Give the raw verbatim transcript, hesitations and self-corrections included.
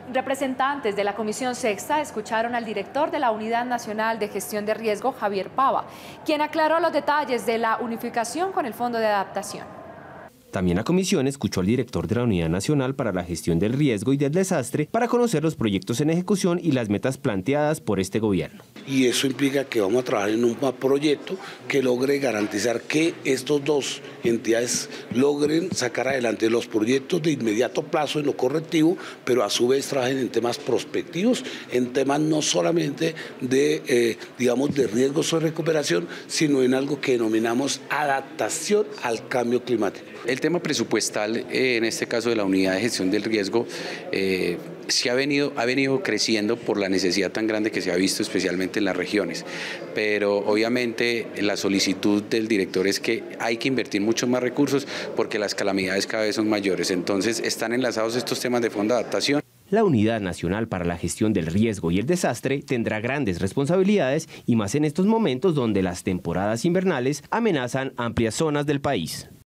Representantes de la Comisión Sexta escucharon al director de la Unidad Nacional de Gestión de Riesgo, Javier Pava, quien aclaró los detalles de la unificación con el Fondo de Adaptación. También la comisión escuchó al director de la Unidad Nacional para la Gestión del Riesgo y del Desastre para conocer los proyectos en ejecución y las metas planteadas por este gobierno. Y eso implica que vamos a trabajar en un proyecto que logre garantizar que estos dos entidades logren sacar adelante los proyectos de inmediato plazo en lo correctivo, pero a su vez trabajen en temas prospectivos, en temas no solamente de, eh, digamos, de riesgos o recuperación, sino en algo que denominamos adaptación al cambio climático. El tema presupuestal, eh, en este caso de la Unidad de Gestión del Riesgo, eh, sí ha venido, ha venido creciendo por la necesidad tan grande que se ha visto, especialmente en las regiones. Pero obviamente la solicitud del director es que hay que invertir muchos más recursos porque las calamidades cada vez son mayores. Entonces están enlazados estos temas de fondo de adaptación. La Unidad Nacional para la Gestión del Riesgo y el Desastre tendrá grandes responsabilidades y más en estos momentos donde las temporadas invernales amenazan amplias zonas del país.